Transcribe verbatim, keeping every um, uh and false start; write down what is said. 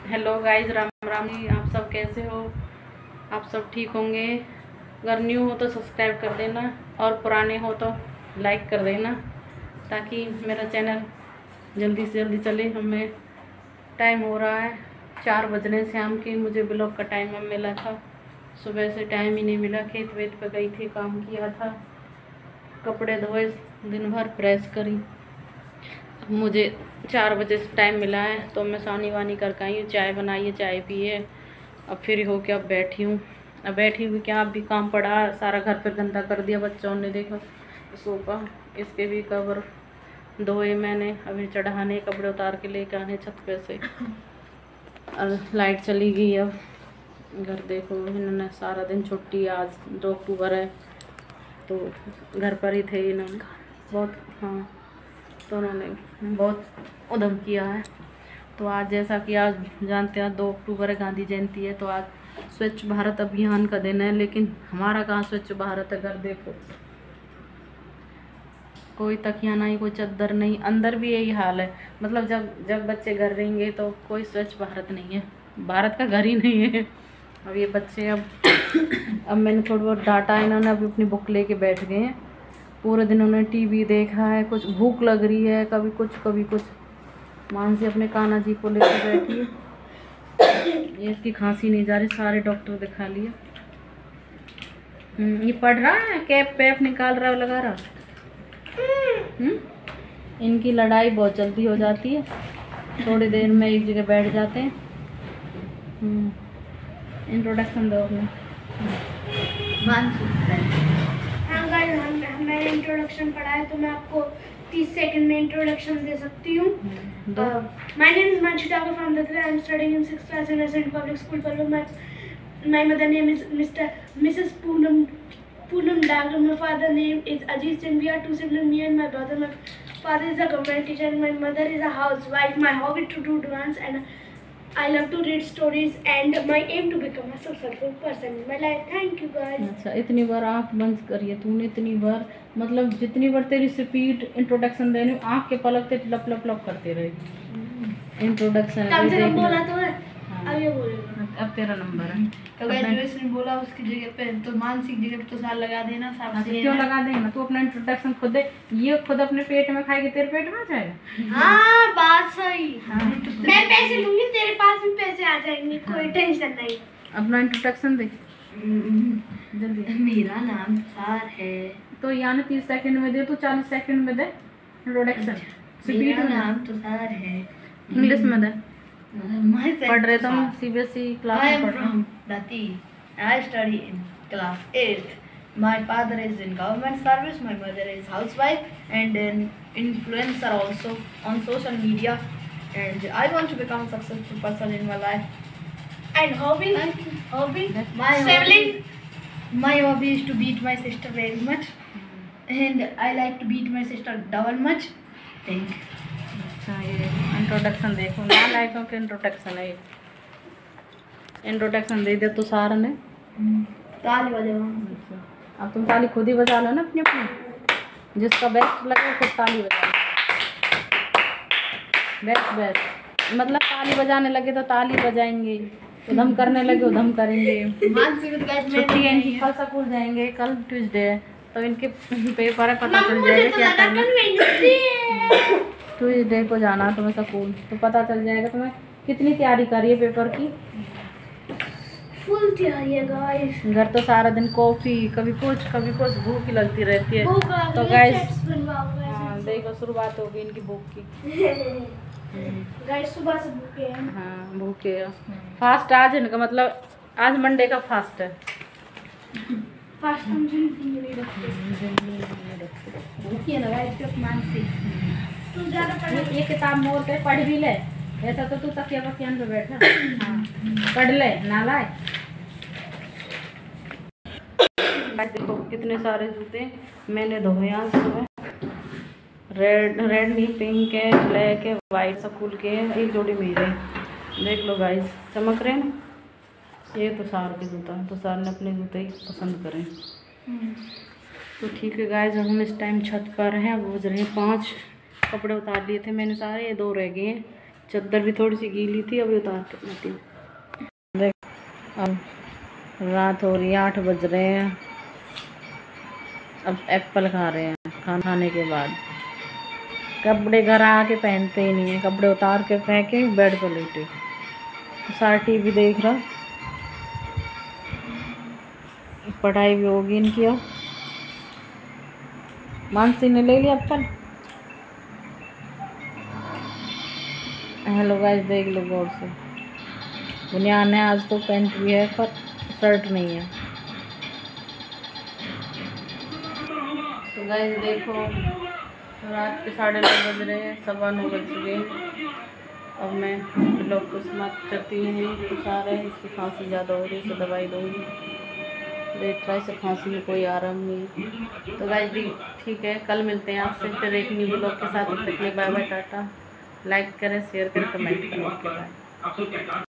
Hello guys, Ram Ram ji. आप सब कैसे हो? आप सब ठीक होंगे। अगर न्यू हो तो सब्सक्राइब कर देना और पुराने हो तो लाइक कर देना, ताकि मेरा चैनल जल्दी से जल्दी चले। हमें टाइम हो रहा है चार बजने शाम के। मुझे ब्लॉग का टाइम अब मिला था, सुबह से टाइम ही नहीं मिला। खेत वेत पे गई थी, काम किया था, कपड़े धोए, दिन भर प्रेस करी। मुझे चार बजे से टाइम मिला है तो मैं सानी वानी करके आई हूँ, चाय बनाई है, चाय पिए, अब फ्री हो के अब बैठी हूँ। अब बैठी हुई क्या, अब भी काम पड़ा, सारा घर पर गंदा कर दिया बच्चों ने। देखो सोफा, इसके भी कवर धोए मैंने, अभी चढ़ाने, कपड़े उतार के लेके आने छत पे से। और लाइट चली गई। अब घर देखो, इन्होंने सारा दिन छुट्टी, आज दो अक्टूबर है तो घर पर ही थे इन्होंने बहुत। हाँ, तो उन्होंने बहुत उद्यम किया है। तो आज जैसा कि आज जानते हैं दो अक्टूबर है, गांधी जयंती है, तो आज स्वच्छ भारत अभियान का दिन है। लेकिन हमारा कहाँ स्वच्छ भारत है। घर देखो, कोई तकिया नहीं, कोई चद्दर नहीं, अंदर भी यही हाल है। मतलब जब जब बच्चे घर रहेंगे तो कोई स्वच्छ भारत नहीं है, भारत का घर ही नहीं है। अब ये बच्चे अब अब मैंने थोड़ा बहुत डांटा, इन्होंने अभी अपनी बुक लेके बैठ गए हैं। पूरे दिन उन्होंने टीवी देखा है, कुछ भूख लग रही है, कभी कुछ कभी कुछ। मानसी अपने कान्हा जी को लेकर बैठी है। ये इसकी खांसी नहीं जा रही, सारे डॉक्टर दिखा लिए। ये पढ़ रहा है, कैप पैप निकाल रहा है, लगा रहा। हम्म इनकी लड़ाई बहुत जल्दी हो जाती है, थोड़ी देर में एक जगह बैठ जाते हैं। इंट्रोडक्शन दो अपने। हाँ गाइस, मैंने इंट्रोडक्शन पढ़ा है तो मैं आपको तीस सेकंड में इंट्रोडक्शन दे सकती हूँ। My name is Mansi Thakur from Dattara. I am studying in sixth class in resident public school Palwal. My my mother name is mister Mrs Poonam Poonam Dagar. My father name is Ajit Singh. We are two siblings, me and my brother. My father is a government teacher and my mother is a housewife. My hobby to do dance and I love to read stories and my aim to become a successful person in my life. Thank you guys. अच्छा, इतनी बार आँख बंद करिए तूने, इतनी बार, मतलब जितनी बार तेरी स्पीड इंट्रोडक्शन देने, आँख के पलकते लप लप लप करते रहे। इंट्रोडक्शन कम से कम बोला तो है। अब ये बोलेगा। अब तेरा नंबर है। तो गाइस, जो इसने बोला उसकी जगह पे तो मानसिक जगह पे तो साल लगा देना। साहब से क्यों लगा देना? तू अपना इंट्रोडक्शन खुद दे, ये खुद अपने पेट में खाएगी, तेरे पेट में आ जाएगा। हाँ, बात सही। हाँ। मैं पैसे लूंगी, तेरे पास भी पैसे आ जाएंगे, कोई टेंशन नहीं। अपना इंट्रोडक्शन दे जल्दी। मेरा नाम तुषार है। तो यानी तीस सेकंड में दे, तो चालीस सेकंड में दे इंट्रोडक्शन। मेरा नाम तुषार है। इंग्लिश में दे। पढ़ रहे तुम सीबीएसई क्लास में पढ़ रहे हो? Dati. I study in class eighth. My father is in government service. My mother is housewife and an influencer also on social media. And I want to become a successful person in my life. And hobby? Hobby? My Sibling? hobby, my hobby is to beat my sister very much, and I like to beat my sister double much. Thank you. अच्छा, ये introduction देखो ना, लाइकों के introduction है। Introduction दे दिया तुषार ने। ताली बजाओ। अच्छा, अब तुम ताली खुद ही बजा लो ना अपनी अपनी, जिसका बेस्ट लगे खुद ताली बजा लो। बेस्ट बेस्ट मतलब ताली बजाने लगे तो ताली बजाएंगे, उधम करने लगे उधम करेंगे। छुट्टी है इनकी, कल स्कूल जाएंगे, कल ट्यूसडे है तो इनके पेपर है, पता चल जाएगा क्या करना। ट्यूसडे को जाना तुम्हें स्कूल, तो पता चल जाएगा तुम्हें कितनी तैयारी करी है पेपर की। फुल तैयारी है गाइस। घर तो सारा दिन कॉफी, कभी कुछ कभी कुछ, भूख लगती रहती है। तो गाइस हाँ देखो, शुरुआत हो गई इनकी भूख की। गाइस सुबह से भूखे हैं। हाँ भूखे है। फास्ट आज इनका, मतलब आज मंडे का फास्ट है। फास्ट हम जिंदगी में नहीं रखते। भूखी है ना गाइस, मानसिक। तू ज़्यादा पढ़। ये किताब मोड़ पे पढ़ भी ले, ऐसा तो तू तकिया बकियान पे बैठा। हाँ पढ़ ले, नालाय। देखो कितने सारे जूते मैंने धोए आज सुबह। रेड रेड नहीं, पिंक है, ब्लैक है, वाइट स्कूल के हैं, एक जोड़ी मेरे। देख लो गाइस, चमक रहे हैं ना। ये तुषार के जूता, तुषार ने अपने जूते ही पसंद करे। तो ठीक है गाइस, हम इस टाइम छत पर हैं। अब बज रहे हैं पाँच। कपड़े उतार लिए थे मैंने सारे, ये दो रह गए हैं, चादर भी थोड़ी सी गीली थी, अभी उतार के लेती हूँ। देख अब रात हो रही है, आठ बज रहे हैं। अब एप्पल खा रहे हैं खाना खाने के बाद। कपड़े घर आके पहनते ही नहीं है, कपड़े उतार के फेंके बेड पर लेटे। सारा टीवी देख रहा, पढ़ाई भी होगी इनकी। अब मानसी ने ले लिया एप्पल। हेलो गाइस, देख लो गौर से। बुनियान है आज तो, पैंट भी है पर शर्ट नहीं है। तो गाइस देखो, रात के साढ़े नौ बज रहे हैं, सवा नौ बज चुके हैं। अब मैं ब्लॉग को समाप्त करती हूँ। कुछ आ रहे हैं, इसकी खांसी ज़्यादा हो रही है, इसे दवाई दूँगी। देख रहा है, इसे खांसी में कोई आराम नहीं। तो गाइस भी ठीक है, कल मिलते हैं आपसे फिर एक न्यू ब्लॉग के साथ। तब तक के लिए बाय बाय, टाटा। लाइक करें, शेयर करें, कमेंट करें। Okay bye.